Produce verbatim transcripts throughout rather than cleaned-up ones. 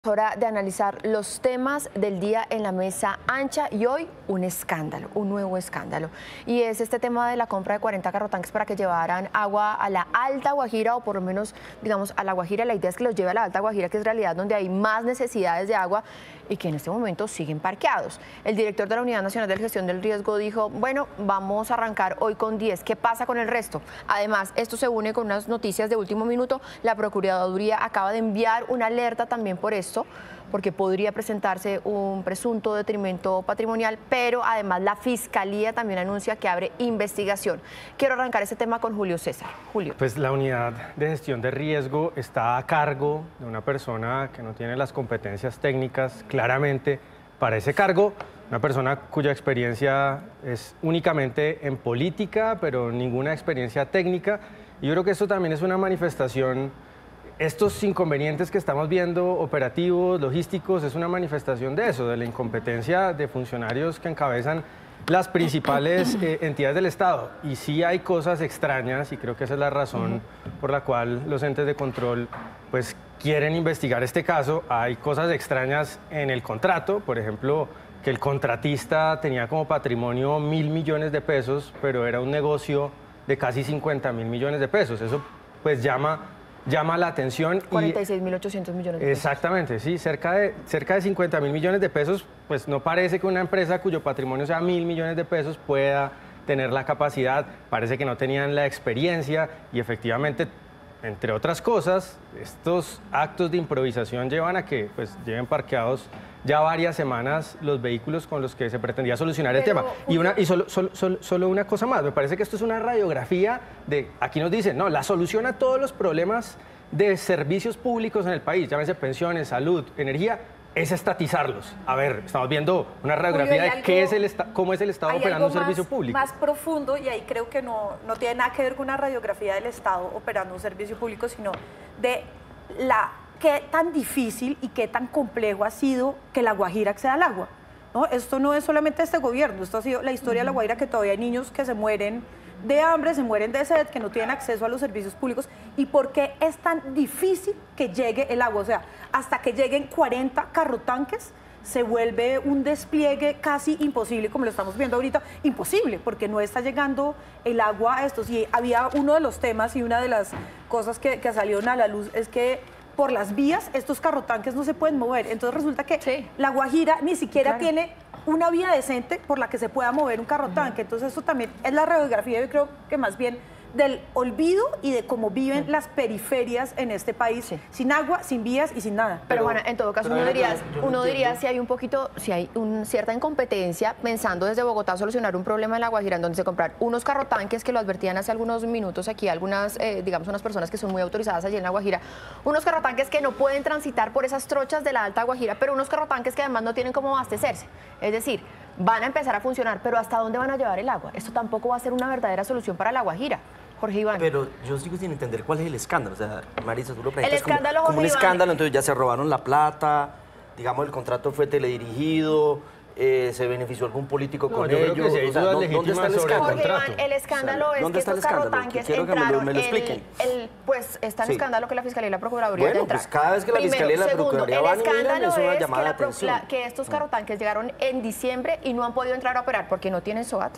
Hora de analizar los temas del día en la mesa ancha y hoy un escándalo, un nuevo escándalo. Y es este tema de la compra de cuarenta carrotanques para que llevaran agua a la Alta Guajira o por lo menos, digamos, a la Guajira. La idea es que los lleve a la Alta Guajira, que es en realidad donde hay más necesidades de agua y que en este momento siguen parqueados. El director de la Unidad Nacional de Gestión del Riesgo dijo, bueno, vamos a arrancar hoy con diez. ¿Qué pasa con el resto? Además, esto se une con unas noticias de último minuto. La Procuraduría acaba de enviar una alerta también por esto, porque podría presentarse un presunto detrimento patrimonial, pero además la Fiscalía también anuncia que abre investigación. Quiero arrancar ese tema con Julio César. Julio. Pues la unidad de gestión de riesgo está a cargo de una persona que no tiene las competencias técnicas claramente para ese cargo, una persona cuya experiencia es únicamente en política, pero ninguna experiencia técnica. Y yo creo que esto también es una manifestación. Estos inconvenientes que estamos viendo, operativos, logísticos, es una manifestación de eso, de la incompetencia de funcionarios que encabezan las principales eh, entidades del Estado. Y sí hay cosas extrañas, y creo que esa es la razón por la cual los entes de control pues, quieren investigar este caso. Hay cosas extrañas en el contrato, por ejemplo, que el contratista tenía como patrimonio mil millones de pesos, pero era un negocio de casi cincuenta mil millones de pesos. Eso pues llama... llama la atención. cuarenta y seis mil ochocientos millones de pesos. Exactamente, sí, cerca de, cerca de cincuenta mil millones de pesos, pues no parece que una empresa cuyo patrimonio sea mil millones de pesos pueda tener la capacidad, parece que no tenían la experiencia y efectivamente, entre otras cosas, estos actos de improvisación llevan a que pues, lleven parqueados ya varias semanas los vehículos con los que se pretendía solucionar el Pero, tema. Y, una, y solo, solo, solo, solo una cosa más, me parece que esto es una radiografía de, aquí nos dicen, no, la solución a todos los problemas de servicios públicos en el país, llámese pensiones, salud, energía, es estatizarlos. A ver, estamos viendo una radiografía Julio, de algo, qué es el cómo es el Estado operando un servicio más, público. Más profundo, y ahí creo que no, no tiene nada que ver con una radiografía del Estado operando un servicio público, sino de la... qué tan difícil y qué tan complejo ha sido que la Guajira acceda al agua, ¿no? Esto no es solamente este gobierno, esto ha sido la historia uh-huh. de la Guajira, que todavía hay niños que se mueren de hambre, se mueren de sed, que no tienen acceso a los servicios públicos. ¿Y por qué es tan difícil que llegue el agua? O sea, hasta que lleguen cuarenta carrotanques se vuelve un despliegue casi imposible, como lo estamos viendo ahorita, imposible, porque no está llegando el agua a estos. Y había uno de los temas y una de las cosas que, que salieron a la luz es que por las vías estos carrotanques no se pueden mover. Entonces resulta que sí. la Guajira ni siquiera claro. tiene una vía decente por la que se pueda mover un carrotanque. Entonces eso también es la radiografía, yo creo que más bien del olvido y de cómo viven sí. las periferias en este país, sí. sin agua, sin vías y sin nada. Pero, pero bueno, en todo caso uno diría, yo, yo uno diría si hay un poquito, si hay una cierta incompetencia pensando desde Bogotá solucionar un problema en la Guajira en donde se comprar unos carrotanques, que lo advertían hace algunos minutos aquí algunas, eh, digamos, unas personas que son muy autorizadas allí en la Guajira, unos carrotanques que no pueden transitar por esas trochas de la Alta Guajira, pero unos carrotanques que además no tienen cómo abastecerse. Es decir, van a empezar a funcionar, pero ¿hasta dónde van a llevar el agua? Esto tampoco va a ser una verdadera solución para la Guajira. Jorge Iván. Pero yo sigo sin entender cuál es el escándalo. O sea, Marisa, tú lo preguntas. El escándalo, como, como un Jorge escándalo, Iván. Entonces ya se robaron la plata, digamos, el contrato fue teledirigido, eh, se benefició algún político no, con yo ellos. Creo que o sea, ¿no, ¿dónde está el escándalo? Jorge Iván, el escándalo o sea, es que estos carrotanques Quiero entraron, que me lo, me lo expliquen. El, el, pues está en sí. escandalo que la Fiscalía y la Procuraduría bueno, entrar. Pues cada vez que la Primero, Fiscalía y la segundo, Procuraduría van y miran, es una es llamada que, de atención. La, que estos carrotanques llegaron en diciembre y no han podido entrar a operar porque no tienen SOAT.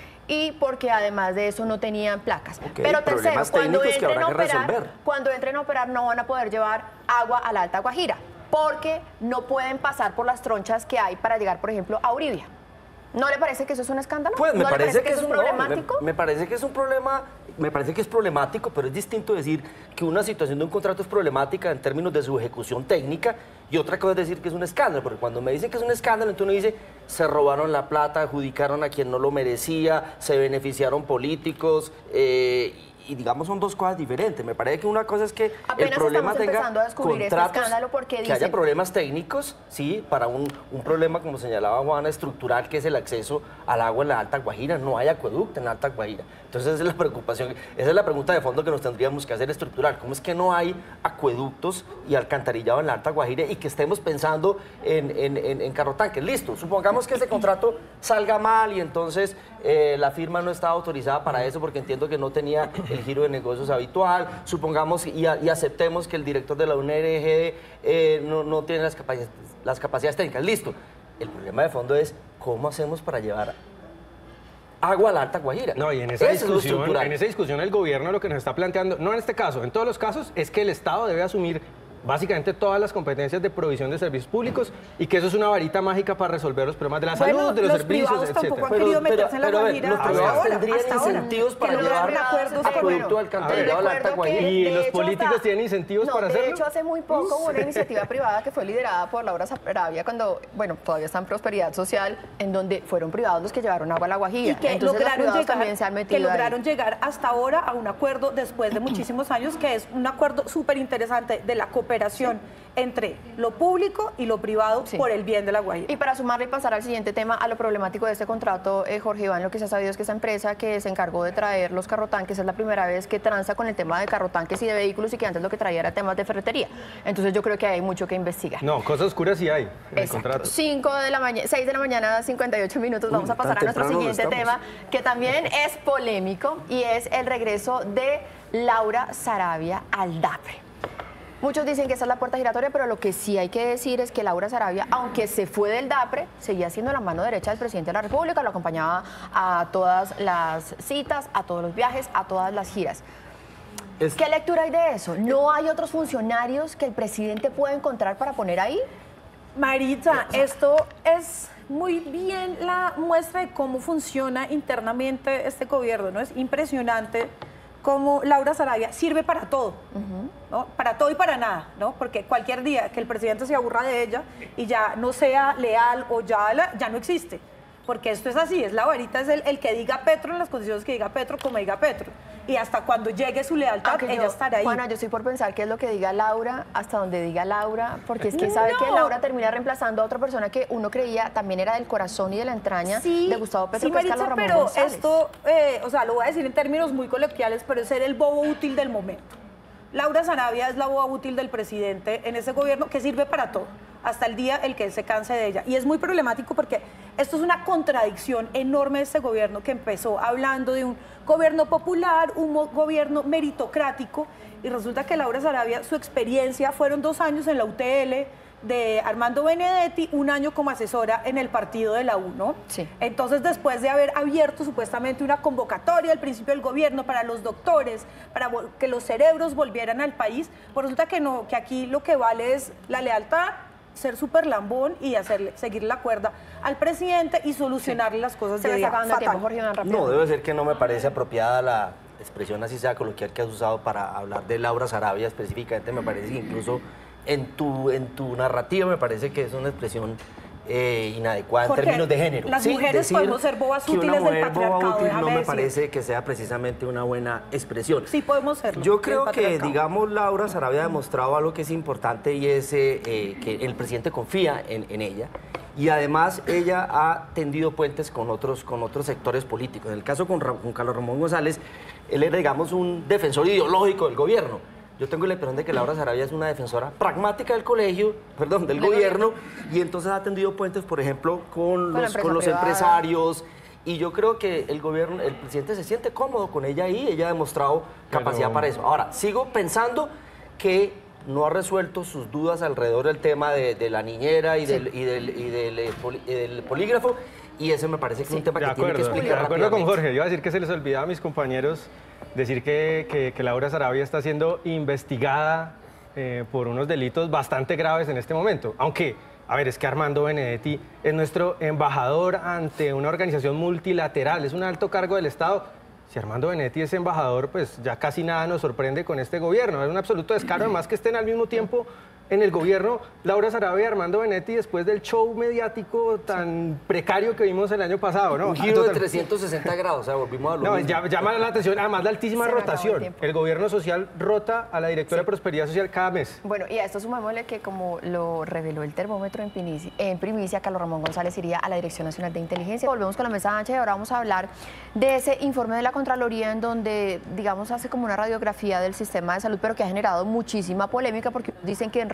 Y porque además de eso no tenían placas. Okay, pero tercero, cuando entren, a operar, resolver. cuando entren a operar no van a poder llevar agua a la Alta Guajira, porque no pueden pasar por las tronchas que hay para llegar, por ejemplo, a Uribia. ¿No le parece que eso es un escándalo? Pues me ¿No parece, le parece que, que eso es no, problemático? Me, me parece que es un problema, me parece que es problemático, pero es distinto decir que una situación de un contrato es problemática en términos de su ejecución técnica y otra cosa es decir que es un escándalo, porque cuando me dicen que es un escándalo, entonces uno dice, se robaron la plata, adjudicaron a quien no lo merecía, se beneficiaron políticos, eh, y digamos son dos cosas diferentes. Me parece que una cosa es que apenas el problema tenga a descubrir contratos, este escándalo porque que dicen... haya problemas técnicos, sí, para un, un problema, como señalaba Juana, estructural, que es el acceso al agua en la Alta Guajira. No hay acueducto en la Alta Guajira. Entonces esa es la preocupación, esa es la pregunta de fondo que nos tendríamos que hacer estructural. ¿Cómo es que no hay acueductos y alcantarillado en la Alta Guajira y que estemos pensando en, en, en, en carrotanques? Listo, supongamos que ese contrato salga mal y entonces eh, la firma no estaba autorizada para eso porque entiendo que no tenía el giro de negocios habitual, supongamos y, a, y aceptemos que el director de la U N R G eh, no, no tiene las capacidades, las capacidades técnicas, listo. El problema de fondo es cómo hacemos para llevar agua a la Alta Guajira. No, y en esa, Eso discusión, en esa discusión el gobierno lo que nos está planteando, no en este caso, en todos los casos, es que el Estado debe asumir básicamente todas las competencias de provisión de servicios públicos y que eso es una varita mágica para resolver los problemas de la bueno, salud, de los, los servicios, privados tampoco etcétera. han querido meterse en la pero, Guajira los hasta privados ahora, tendrían hasta ahora. incentivos para Que llevar lograron acuerdos acueducto alcantarillado a la Alta Guajira. ¿Y de los hecho, políticos hasta- tienen incentivos no, para de hacerlo? De hecho, hace muy poco hubo una iniciativa privada que fue liderada por Laura Sarabia cuando, bueno, todavía está en Prosperidad Social, en donde fueron privados los que llevaron agua a la Guajira. Y que Entonces, los lograron, privados llegar, también se han que metido ahí. lograron llegar hasta ahora a un acuerdo después de muchísimos años, que es un acuerdo súper interesante de la cooperación entre lo público y lo privado Sí. por el bien de la Guajira. Y para sumarle y pasar al siguiente tema, a lo problemático de este contrato, eh, Jorge Iván, lo que se ha sabido es que esa empresa que se encargó de traer los carrotanques es la primera vez que transa con el tema de carrotanques y de vehículos y que antes lo que traía era temas de ferretería. Entonces yo creo que hay mucho que investigar. No, cosas oscuras sí hay en el Exacto. contrato. cinco de la mañana, seis de la mañana, cincuenta y ocho minutos. Vamos Uy, a pasar a tan nuestro temprano siguiente estamos. tema, que también es polémico y es el regreso de Laura Sarabia al DAPRE. Muchos dicen que esa es la puerta giratoria, pero lo que sí hay que decir es que Laura Sarabia, aunque se fue del DAPRE, seguía siendo la mano derecha del presidente de la República, lo acompañaba a todas las citas, a todos los viajes, a todas las giras. Es- ¿Qué lectura hay de eso? ¿No hay otros funcionarios que el presidente pueda encontrar para poner ahí? Maritza, esto es muy bien la muestra de cómo funciona internamente este gobierno, ¿no? Es impresionante cómo Laura Sarabia sirve para todo, ¿no? Para todo y para nada, ¿no? Porque cualquier día que el presidente se aburra de ella y ya no sea leal o ya, la- ya no existe. Porque esto es así, es la varita, es el, el que diga Petro en las condiciones que diga Petro, como diga Petro. Y hasta cuando llegue su lealtad, Aunque ella yo, estará ahí. Juana, yo estoy por pensar qué es lo que diga Laura, hasta donde diga Laura, porque es que No. sabe que Laura termina reemplazando a otra persona que uno creía también era del corazón y de la entraña de Gustavo Petro, sí, que es Maritza, Carlos Ramón pero González. esto, eh, o sea, lo voy a decir en términos muy coloquiales, pero es ser el bobo útil del momento. Laura Sarabia es la boba útil del presidente en ese gobierno que sirve para todo, hasta el día el que él se canse de ella. Y es muy problemático porque esto es una contradicción enorme de este gobierno que empezó hablando de un gobierno popular, un mo- gobierno meritocrático, y resulta que Laura Sarabia, su experiencia fueron dos años en la U T L de Armando Benedetti, un año como asesora en el partido de la U, ¿no? Sí. Entonces, después de haber abierto supuestamente una convocatoria al principio del gobierno para los doctores, para vol- que los cerebros volvieran al país, pues resulta que no, que aquí lo que vale es la lealtad, ser súper lambón y hacerle, seguir la cuerda al presidente y solucionarle las cosas Se de me día está acabando el tiempo, fatal. Jorge Iván, rápido. No, debe ser que no me parece apropiada la expresión, así sea coloquial, que has usado para hablar de Laura Sarabia específicamente. Me parece que incluso en tu, en tu narrativa me parece que es una expresión eh, inadecuada Jorge, en términos de género. las Sí, mujeres decir podemos ser bobas que una útiles del mujer boba patriarcado, útil déjame no me decir. parece que sea precisamente una buena expresión. Sí podemos serlo. Yo del creo que, patriarcado. digamos, Laura Sarabia ha demostrado algo que es importante y es eh, eh, que el presidente confía en, en ella y además ella ha tendido puentes con otros, con otros sectores políticos. En el caso con, Ra- con Carlos Ramón González, él es, digamos, un defensor ideológico del gobierno. Yo tengo la impresión de que Laura Sarabia es una defensora pragmática del colegio, perdón, del Del gobierno, y entonces ha tendido puentes, por ejemplo, con la los, empresa con los privada. empresarios. Y yo creo que el gobierno, el presidente se siente cómodo con ella ahí, ella ha demostrado capacidad Pero- para eso. Ahora, sigo pensando que no ha resuelto sus dudas alrededor del tema de, de la niñera y, Sí. del, y, del, y del, eh, poli- y del polígrafo, y ese me parece que es un tema De que tiene que acuerdo, de explicar acuerdo con rápidamente. Jorge. Yo iba a decir que se les olvidaba a mis compañeros decir que, que- que Laura Sarabia está siendo investigada eh, por unos delitos bastante graves en este momento. Aunque, a ver, es que Armando Benedetti es nuestro embajador ante una organización multilateral, es un alto cargo del Estado. Si Armando Benedetti es embajador, pues ya casi nada nos sorprende con este gobierno. Es un absoluto descaro, además que estén al mismo tiempo en el gobierno Laura Sarabia y Armando Benedetti después del show mediático tan precario que vimos el año pasado, ¿no? Un giro de Total- trescientos sesenta grados, o sea, volvimos a lo no, mismo. ya- llama la atención, además la altísima Se me acabó el rotación. tiempo. El gobierno social rota a la directora de Prosperidad Social cada mes. Bueno, y a esto sumémosle que como lo reveló el termómetro en primicia, en primicia, Carlos Ramón González iría a la Dirección Nacional de Inteligencia. Volvemos con la mesa ancha y ahora vamos a hablar de ese informe de la Contraloría en donde, digamos, hace como una radiografía del sistema de salud, pero que ha generado muchísima polémica porque dicen que en realidad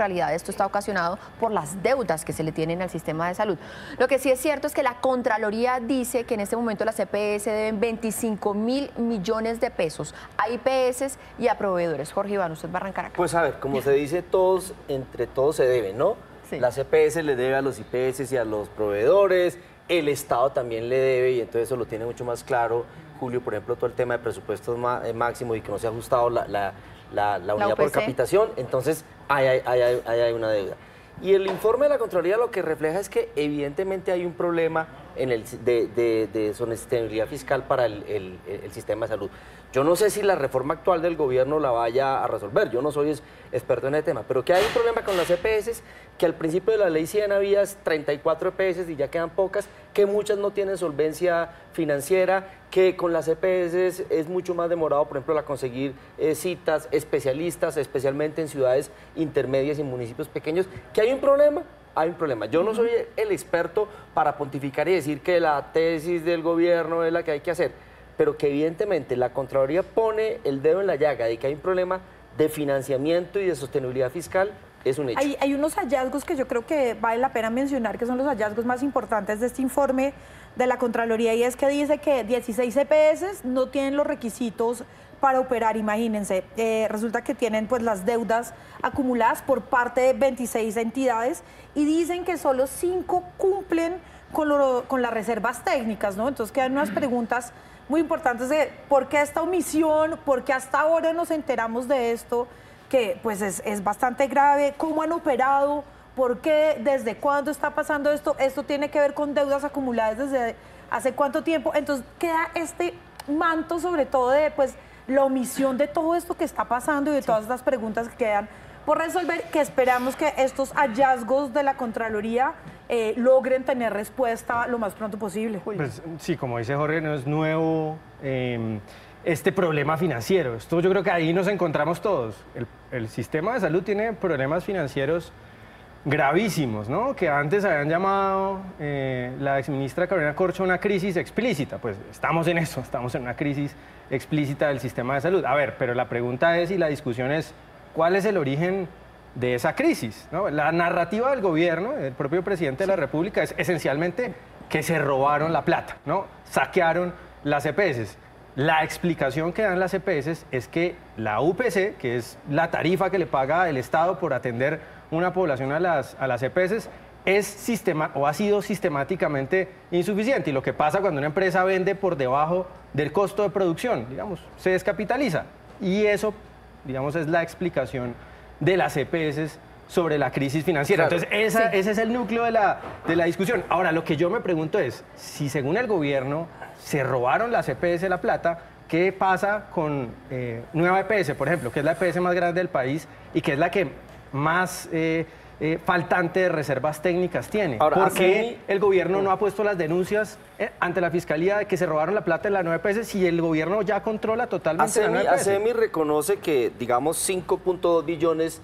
realidad esto está ocasionado por las deudas que se le tienen al sistema de salud. Lo que sí es cierto es que la Contraloría dice que en este momento las E P S deben veinticinco mil millones de pesos a I P S y a proveedores. Jorge Iván, usted va a arrancar acá. Pues a ver, como se dice, todos, entre todos se deben, ¿no? Sí. Las E P S le debe a los I P S y a los proveedores, el Estado también le debe, y entonces eso lo tiene mucho más claro Julio, por ejemplo, todo el tema de presupuestos máximos y que no se ha ajustado la, la, la, la unidad la por capitación, entonces ahí hay, hay, hay, hay, hay una deuda. Y el informe de la Contraloría lo que refleja es que evidentemente hay un problema en el, de, de, de sostenibilidad fiscal para el, el, el sistema de salud. Yo no sé si la reforma actual del gobierno la vaya a resolver, yo no soy experto en el tema, pero que hay un problema con las E P S, que al principio de la ley cien había treinta y cuatro E P S y ya quedan pocas, que muchas no tienen solvencia financiera, que con las E P S es mucho más demorado, por ejemplo, la conseguir eh, citas, especialistas, especialmente en ciudades intermedias y municipios pequeños, que hay un problema. Hay un problema. Yo no soy el experto para pontificar y decir que la tesis del gobierno es la que hay que hacer, pero que evidentemente la Contraloría pone el dedo en la llaga de que hay un problema de financiamiento y de sostenibilidad fiscal, es un hecho. Hay, hay unos hallazgos que yo creo que vale la pena mencionar, que son los hallazgos más importantes de este informe de la Contraloría, y es que dice que dieciséis E P S no tienen los requisitos para operar, imagínense. Eh, resulta que tienen pues las deudas acumuladas por parte de veintiséis entidades y dicen que solo cinco cumplen con, lo, con las reservas técnicas, ¿no? Entonces quedan unas preguntas muy importantes de por qué esta omisión, por qué hasta ahora nos enteramos de esto, que pues es, es bastante grave, cómo han operado, por qué, desde cuándo está pasando esto, esto tiene que ver con deudas acumuladas desde hace cuánto tiempo. Entonces queda este manto sobre todo de pues la omisión de todo esto que está pasando y de todas estas preguntas que quedan por resolver, que esperamos que estos hallazgos de la Contraloría eh, logren tener respuesta lo más pronto posible. Pues, sí, como dice Jorge, no es nuevo eh, este problema financiero. Esto yo creo que ahí nos encontramos todos. El, el sistema de salud tiene problemas financieros gravísimos, ¿no? Que antes habían llamado eh, la exministra Carolina Corcho una crisis explícita. Pues estamos en eso, estamos en una crisis explícita del sistema de salud. A ver, pero la pregunta es y la discusión es, ¿cuál es el origen de esa crisis? ¿No? La narrativa del gobierno, del propio presidente de la República, es esencialmente que se robaron la plata, ¿no? Saquearon las E P S. La explicación que dan las E P S es que la U P C, que es la tarifa que le paga el Estado por atender una población a las, a las E P S, es sistema, o ha sido sistemáticamente insuficiente. Y lo que pasa cuando una empresa vende por debajo del costo de producción, digamos, se descapitaliza. Y eso, digamos, es la explicación de las E P S sobre la crisis financiera. Claro. Entonces, esa, Sí. ese es el núcleo de la, de la discusión. Ahora, lo que yo me pregunto es, si según el gobierno se robaron las E P S la plata, ¿qué pasa con eh, Nueva E P S, por ejemplo, que es la E P S más grande del país y que es la que más eh, eh, faltante de reservas técnicas tiene? Ahora, ¿Por así- qué el gobierno no ha puesto las denuncias eh, ante la Fiscalía de que se robaron la plata de la Nueva E P S si el gobierno ya controla totalmente la ASEMI, Nueva E P S? ASEMI reconoce que, digamos, cinco punto dos billones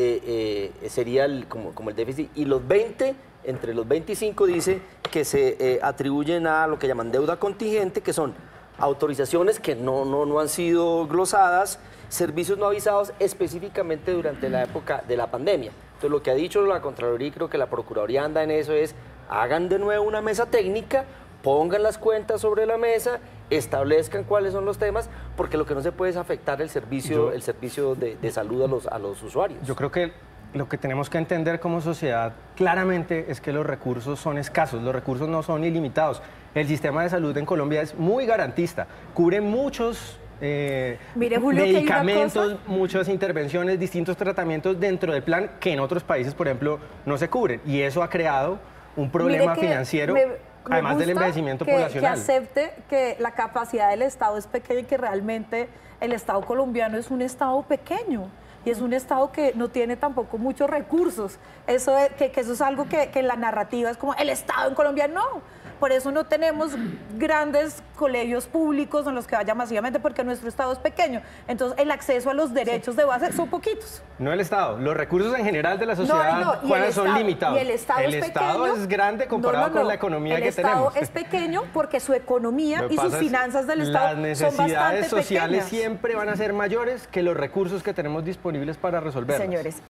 eh, eh, sería el, como, como el déficit, y los veinte, entre los veinticinco dice que se eh, atribuyen a lo que llaman deuda contingente, que son autorizaciones que no, no, no han sido glosadas, servicios no avisados específicamente durante la época de la pandemia. Entonces, lo que ha dicho la Contraloría, y creo que la Procuraduría anda en eso, es hagan de nuevo una mesa técnica, pongan las cuentas sobre la mesa, establezcan cuáles son los temas, porque lo que no se puede es afectar el servicio, Yo- el servicio de, de salud a los, a los usuarios. Yo creo que lo que tenemos que entender como sociedad claramente es que los recursos son escasos, los recursos no son ilimitados. El sistema de salud en Colombia es muy garantista, cubre muchos eh, Mire, Julio, que hay una medicamentos, cosa- muchas intervenciones, distintos tratamientos dentro del plan que en otros países, por ejemplo, no se cubren. Y eso ha creado un problema Mire que financiero, me- me además del gusta envejecimiento que, poblacional. que acepte que la capacidad del Estado es pequeña y que realmente el Estado colombiano es un Estado pequeño. Y es un Estado que no tiene tampoco muchos recursos. Eso es, que, que eso es algo que, que en la narrativa es como el Estado en Colombia. No, por eso no tenemos grandes colegios públicos en los que vaya masivamente, porque nuestro Estado es pequeño. Entonces, el acceso a los derechos de base son poquitos. No el Estado, los recursos en general de la sociedad No, no, y ¿cuáles el son Estado- limitados. Y el Estado es Estado pequeño. es grande comparado No, no, no. con la economía el que Estado tenemos. es pequeño porque su economía Lo que y sus pasa es, finanzas del Estado las son necesidades bastante sociales pequeñas. siempre van a ser mayores que los recursos que tenemos disponibles para resolverlas. Señores.